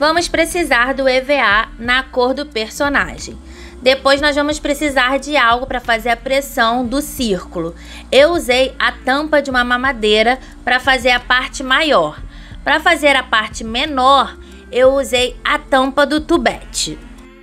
vamos precisar do EVA na cor do personagem. Depois nós vamos precisar de algo para fazer a pressão do círculo. Eu usei a tampa de uma mamadeira para fazer a parte maior. Para fazer a parte menor, eu usei a tampa do tubete.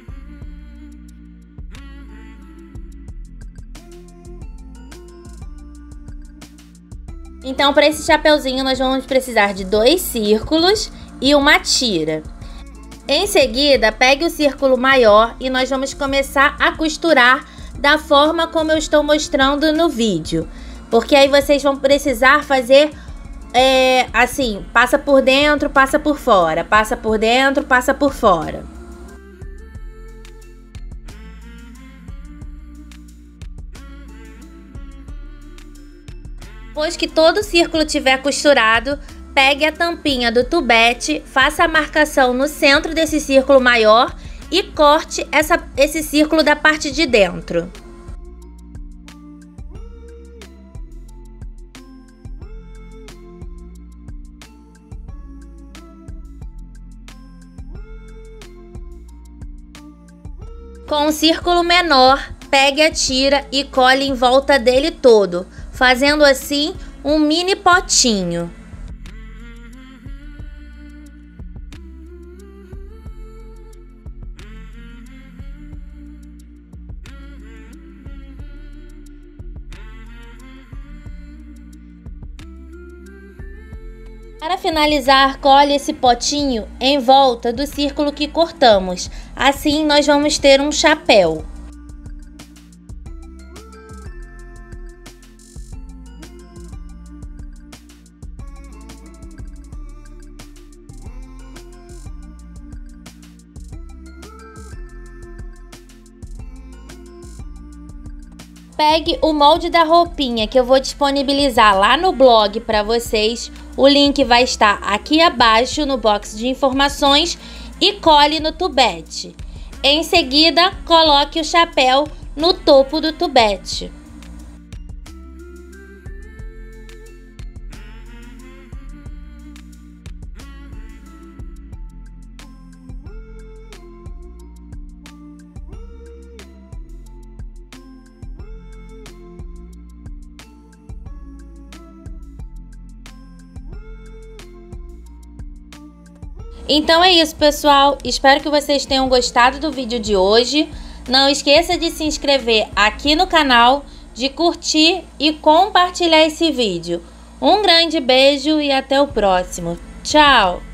Então, para esse chapeuzinho, nós vamos precisar de 2 círculos e uma tira. Em seguida, pegue o círculo maior e nós vamos começar a costurar da forma como eu estou mostrando no vídeo. Porque aí vocês vão precisar fazer assim, passa por dentro, passa por fora, passa por dentro, passa por fora. Depois que todo o círculo tiver costurado, pegue a tampinha do tubete, faça a marcação no centro desse círculo maior e corte esse círculo da parte de dentro. Com um círculo menor, pegue a tira e cole em volta dele todo, fazendo assim um mini potinho. Para finalizar, cole esse potinho em volta do círculo que cortamos. Assim nós vamos ter um chapéu. Pegue o molde da roupinha que eu vou disponibilizar lá no blog para vocês. O link vai estar aqui abaixo no box de informações e cole no tubete. Em seguida, coloque o chapéu no topo do tubete. Então é isso, pessoal. Espero que vocês tenham gostado do vídeo de hoje. Não esqueça de se inscrever aqui no canal, de curtir e compartilhar esse vídeo. Um grande beijo e até o próximo. Tchau!